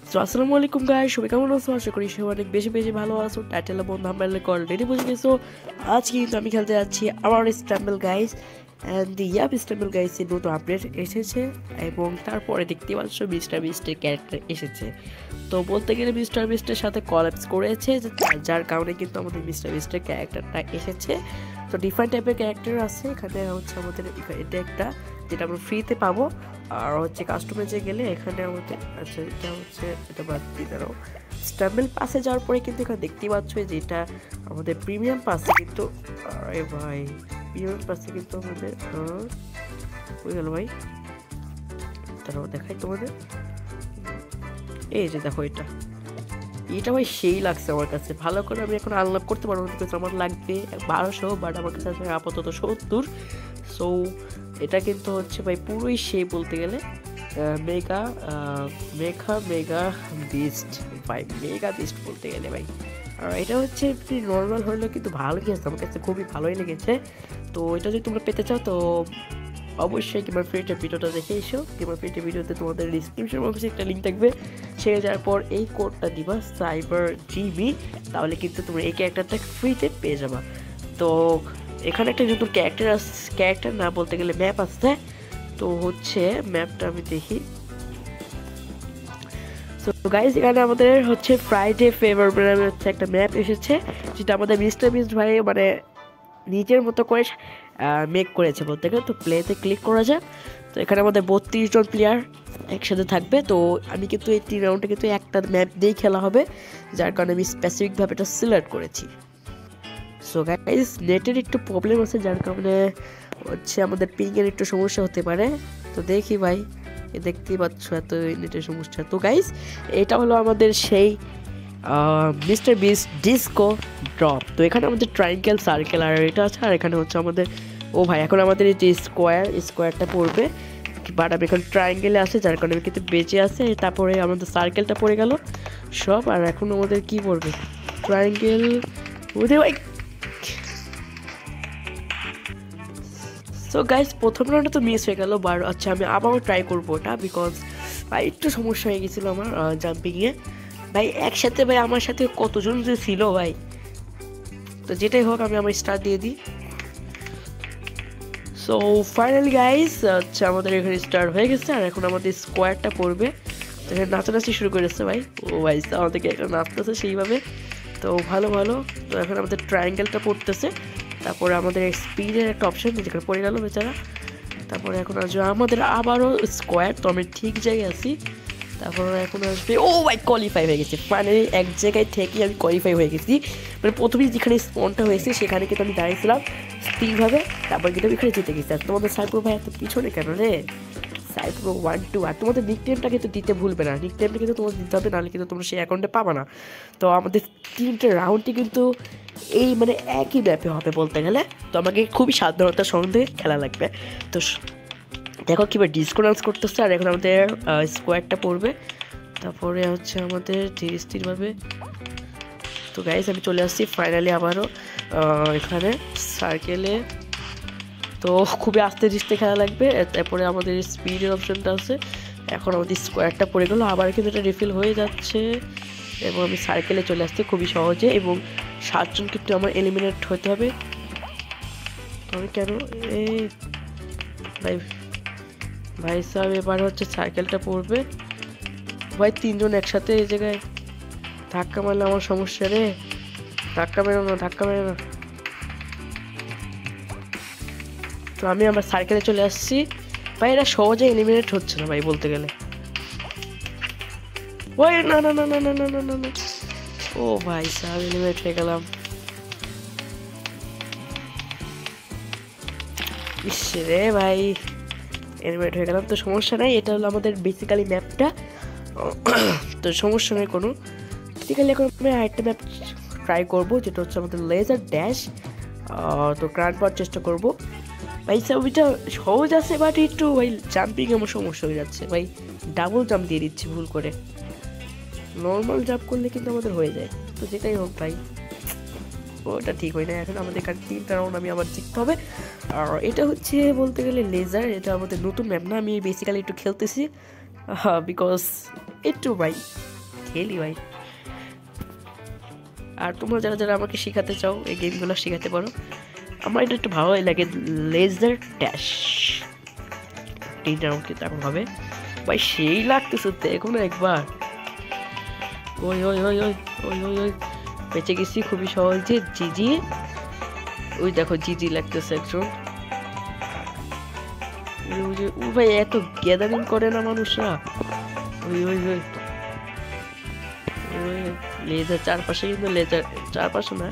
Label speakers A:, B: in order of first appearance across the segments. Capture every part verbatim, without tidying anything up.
A: So আসসালামু আলাইকুম guys, সবাই কেমন আছো? আশা করি সবাই অনেক বেশি বেশি ভালো আছো। টাইটেল এবং থাম্বনেলে অলরেডি বুঝে গেছো। আজকে কিন্তু আমি খেলতে যাচ্ছি আমার Stumble Guys and yup Stumble গাইসের নতুন আপডেট এসেছে এবং তারপরে দেখতে পাচ্ছ মিস্টার বিস্টের ক্যারেক্টার এসেছে। তো বলতে গেলে মিস্টার বিস্টের সাথে কলাপস করেছে, যার কারণে কিন্তু আমাদের মিস্টার বিস্টের ক্যারেক্টারটা এসেছে। তো ডিফারেন্ট টাইপের ক্যারেক্টার আছে এখানে, হচ্ছে আমাদের এটা একটা যেটা আমরা ফ্রিতে পাবো, আর হচ্ছে কাস্টমাইজে গেলে এখানে আমাদের আচ্ছা এটা হচ্ছে এটা বাদ দিয়ে দাঁড়াও স্ট্যাম্বল পাসে যাওয়ার পরে কিন্তু এখানে দেখতেই পাচ্ছ যে এটা আমাদের প্রিমিয়াম পাসে কিন্তু আরে ভাই প্রিমিয়াম পাসে কিন্তু আমাদের হয়ে গেল ভাই, তারপর দেখাই তোমাদের এই যে দেখো এটা এটা ভাই সেই লাগছে আমার কাছে। ভালো করে আমি এখন আনলক করতে পারবো বিকজ আমার লাগবে বারোশো, বাট আমার কাছে আছে আপাতত সত্তর। সো এটা কিন্তু হচ্ছে ভাই পুরোই সেই বলতে গেলে মেগা মেঘা মেগা বিস্ট ভাই, মেগা বিস্ট বলতে গেলে ভাই। আর এটা হচ্ছে নর্মাল হলেও কিন্তু ভালো গেছে, আমার কাছে খুবই ভালোই লেগেছে। তো এটা যদি তোমরা পেতে চাও তো অবশ্যই গেমার ফ্রিটের ভিডিওটা দেখে এসো। গেমার ফ্রিটের ভিডিওতে তোমাদের ডিসক্রিপশন বক্সে একটা লিঙ্ক থাকবে, সেখানে যাওয়ার পর এই কোডটা দিবা সাইবার জিবি, তাহলে কিন্তু তোমরা এই ক্যারেক্টারটা ফ্রিতে পেয়ে যাবা। তো এখানে একটা নতুন ক্যারেক্টার আস ক্যারেক্টার না বলতে গেলে ম্যাপ আসছে। তো হচ্ছে ম্যাপটা আমি দেখি। সো গাইস এখানে আমাদের হচ্ছে ফ্রাইডে ফেভার নামে হচ্ছে একটা ম্যাপ এসেছে, যেটা আমাদের মিস্টার বিস্ট ভাই মানে নিজের মতো করে মেক করেছে বলতে গেলে। তো প্লেতে ক্লিক করা যায়। তো এখানে আমাদের বত্রিশ জন প্লেয়ার একসাথে থাকবে। তো আমি কিন্তু এই তিন রাউন্ডে কিন্তু একটা ম্যাপ দিয়েই খেলা হবে, যার কারণে আমি স্পেসিফিকভাবে এটা সিলেক্ট করেছি। সো গাইস নেটের একটু প্রবলেম আছে, যার কারণে হচ্ছে আমাদের পিংয়ের একটু সমস্যা হতে পারে। তো দেখি ভাই, দেখতেই পাচ্ছ এত নেটের সমস্যা। তো গাইস এটা হলো আমাদের সেই মিস্টার বিস্ট ডিস্কো ড্রপ। তো এখানে আমাদের ট্রায়াঙ্গেল সার্কেল আর এটা আছে, আর এখানে হচ্ছে আমাদের ও ভাই এখন আমাদের এই যে স্কোয়ার স্কোয়ারটা পড়বে, বাট আমি এখন ট্রায়াঙ্গেলে আছে যার কারণে আমি কিন্তু বেঁচে আছে। তারপরে আমাদের সার্কেলটা পড়ে গেল সব, আর এখন আমাদের কি পড়বে ট্রায়াঙ্গেল ওদের ভাই। সো গাইস প্রথম রাউন্ডে তো মিস হয়ে গেল, বাট আচ্ছা আমি আবারও ট্রাই করবো ওটা, বিকজ ভাই একটু সমস্যা হয়ে গেছিলো আমার জাম্পিংয়ে। ভাই একসাথে ভাই আমার সাথে কতজন যে ছিল ভাই, তো যেটাই হোক আমি আমার স্টার্ট দিয়ে দিই। সো ফাইনালি গাইস আচ্ছা আমাদের এখানে স্টার্ট হয়ে গেছে, আর এখন আমাদের স্কোয়ারটা পড়বে। তো এখানে নাচানাচি শুরু করেছে ভাই, ও ভাই আমাদেরকে একটা নাচতেছে সেইভাবে। তো ভালো ভালো। তো এখন আমাদের ট্রায়াঙ্গেলটা পড়তেছে, তারপরে আমাদের স্পিডের একটা অপশন যেখানে পড়ে গেল বেচারা। তারপরে এখন আসবে আমাদের আবারও স্কোয়ার, তো আমি ঠিক জায়গায় আছি। তারপরে এখন আসবে ও ভাই কোয়ালিফাই হয়ে গেছে ফাইনালি, এক জায়গায় থেকে আমি কোয়ালিফাই হয়ে গেছি। মানে প্রথমেই যেখানে স্পনটা হয়েছে সেখানে কিন্তু আমি দাঁড়িয়েছিলাম স্থিরভাবে, তারপর কিন্তু আমি এখানে জিতে গেছি। আর তোমাদের সাইপ্রো ভাই এত পিছনে কেন রে? Cipro one two. আর তোমাদের নিকনেমটা কিন্তু দিতে ভুলবে না, নিকনেমটা কিন্তু তোমাদের দিতে হবে, নাহলে কিন্তু তোমরা সেই অ্যাকাউন্টে পাবা না। তো আমাদের তিনটে রাউন্ডটি কিন্তু এই মানে একই ম্যাপে হবে বলতে গেলে। তো আমাকে খুবই সাবধানতার সঙ্গে খেলা লাগবে। তো দেখো কীভাবে ডিসকো ডান্স করতেছে, আর এখন আমাদের স্কোয়ারটা পড়বে, তারপরে হচ্ছে আমাদের ধীরে স্থিরভাবে। তো গাইস আমি চলে আসছি ফাইনালি আবারও এখানে সার্কেলে। তো খুবই আস্তে ধীরে খেলা লাগবে। তারপরে আমাদের স্পিডের অপশনটা আছে, এখন আমাদের স্কোয়ারটা পড়ে গেলো, আবার কিন্তু এটা রিফিল হয়ে যাচ্ছে এবং আমি সার্কেলে চলে আসছি খুবই সহজে। এবং সাতজন কিন্তু আমার এলিমিনেট হতে হবে। আমি কেন এ ভাই ভাই সাহেব এবার হচ্ছে সাইকেলটা পড়বে ভাই, তিনজন একসাথে এই জায়গায় ধাক্কা মারলে আমার সমস্যা রে। ধাক্কা মেরো না, ধাক্কা মেরো না। তো আমি আমার সাইকেলে চলে আসছি ভাই, এরা সহজে এলিমিনেট হচ্ছে না ভাই বলতে গেলে। ওই না না না না না না না না না ও ভাই সাহেব এলিমিনেট হয়ে গেলাম। ইস রে ভাই এলিমিনেট হয়ে গেলাম। তো সমস্যা নাই, এটা হলো আমাদের বেসিক্যালি ম্যাপটা। তো সমস্যা নেই কোনো। বেসিক্যালি এখন আমি আরেকটা ম্যাপ ট্রাই করবো, যেটা হচ্ছে আমাদের লেজার ড্যাশ। তো ক্রাউন পাওয়ার চেষ্টা করবো ভাই। ওইটা সহজ আছে, বাট একটু ভাই জাম্পিং আমার সমস্যা হয়ে যাচ্ছে ভাই, ডাবল জাম্প দিয়ে দিচ্ছি ভুল করে। নর্মাল জাম্প করলে কিন্তু আমাদের হয়ে যায়। তো যেটাই হোক ভাই ওটা ঠিক হয় না। এখন আমাদের এখানে তিনটা রাউন্ড আমি আবার জিততে হবে। আর এটা হচ্ছে বলতে গেলে লেজার, এটা আমাদের নতুন ম্যাপ না, আমি বেসিক্যালি একটু খেলতেছি বিকজ একটু ভাই খেলি ভাই। আর তোমরা যারা যারা আমাকে শেখাতে চাও এই গেমগুলো শেখাতে পারো, আমার এটা একটু ভালোই লাগে। লেজার ড্যাশ তিন রাউন্ড কিন্তু এখন হবে ভাই, সেই লাগতেছে দেখুন একবার। ওই ওই ওই ওই ওই ওই ওই বেঁচে গেছি খুবই সহজে। জিজি, ওই দেখো জিজি লাগতেছে একজন। ও ভাই এত গ্যাদারিং করে না মানুষরা। ওই ওই ওই লেজার চারপাশে, কিন্তু লেজার চারপাশে না,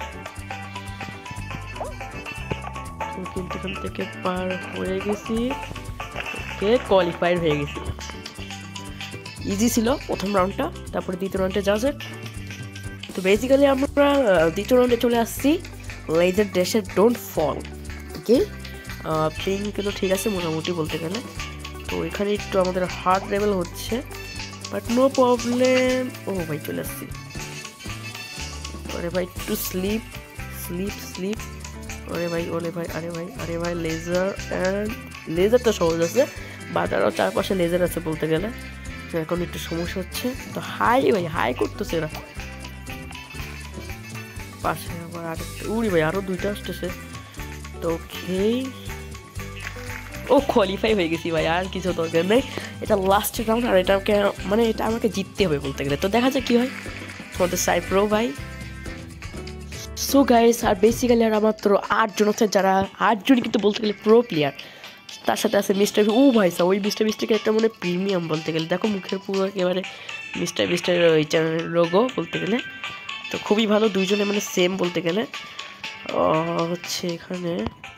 A: কিন্তু এখান থেকে পার হয়ে গেছি। ওকে, কোয়ালিফাইড হয়ে গেছি। ইজি ছিল প্রথম রাউন্ডটা, তারপরে দ্বিতীয় রাউন্ডে যাওয়া যাক। তো বেসিক্যালি আমরা দ্বিতীয় রাউন্ডে চলে আসছি। লেজার ড্যাশের ডোন্ট ফল। ওকে, প্লেইং কিন্তু ঠিক আছে মোটামুটি বলতে গেলে। তো এখানে একটু আমাদের হার্ড লেভেল হচ্ছে, বাট নো প্রবলেম। ও ভাই চলে আসছি। আরে ভাই একটু স্লিপ স্লিপ স্লিপ ওরে ভাই ওরে ভাই আরে ভাই আরে ভাই লেজার অ্যান্ড লেজারটা সহজ আছে, বাট আরও চারপাশে লেজার আছে বলতে গেলে। এখন একটু সমস্যা হচ্ছে। তো হাই ভাই হাই করতেছে এরা। পাশে আবার আরেকটা, উড়ি ভাই আরও দুইটা আসতেছে। তো খেই ও কোয়ালিফাই হয়ে গেছি ভাই, আর কিছু দরকার নেই। এটা লাস্ট রাউন্ড, আর এটাকে মানে এটা আমাকে জিততে হবে বলতে গেলে। তো দেখা যাক কী হয়। তোমাদের SayePro ভাই। সো গাইস, আর বেসিক্যালি আর মাত্র আটজন আছে, যারা আটজনই কিন্তু বলতে গেলে প্রো প্লেয়ার। তার সাথে আছে মিস্টার, ও ভাই সা ওই মিস্টার বিস্টের একটা মানে প্রিমিয়াম বলতে গেলে। দেখো মুখের পুরো একেবারে মিস্টার বিস্টের ওই চ্যানেলের লোগো বলতে গেলে। তো খুবই ভালো, দুইজনে মানে সেম বলতে গেলে। হচ্ছে এখানে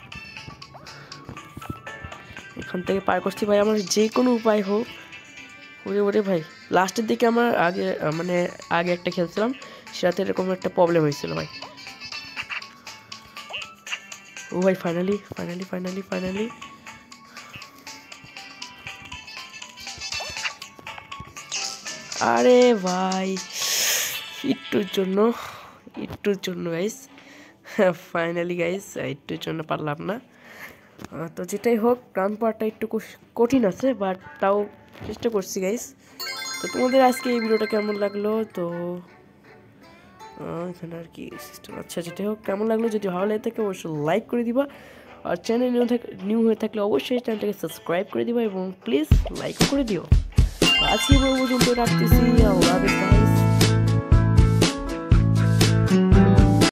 A: এখান থেকে পার করছি ভাই, আমার যে কোনো উপায় হোক। ওরে ওরে ভাই লাস্টের দিকে আমার আগে মানে আগে একটা খেলছিলাম, সেটাতে এরকম একটা প্রবলেম হয়েছিল ভাই। ও ভাই ফাইনালি ফাইনালি ফাইনালি ফাইনালি আরে ভাই একটুর জন্য একটুর জন্য গাইস, ফাইনালি গাইস একটুর জন্য পারলাম না। তো যেটাই হোক, রান পাওয়াটা একটু কঠিন আছে, বাট তাও চেষ্টা করছি গাইস। তো তোমাদের আজকে এই ভিডিওটা কেমন লাগলো? তো এখানে আর কি সিস্টেম, আচ্ছা যেটাই হোক কেমন লাগলো, যদি ভালো লাগে থাকে অবশ্যই লাইক করে দিবা, আর চ্যানেল নিউ থাক নিউ হয়ে থাকলে অবশ্যই চ্যানেলটাকে সাবস্ক্রাইব করে দিবা এবং প্লিজ লাইক করে দিও। আজকে পর্যন্ত রাখতেছি, আল্লাহ হাফেজ।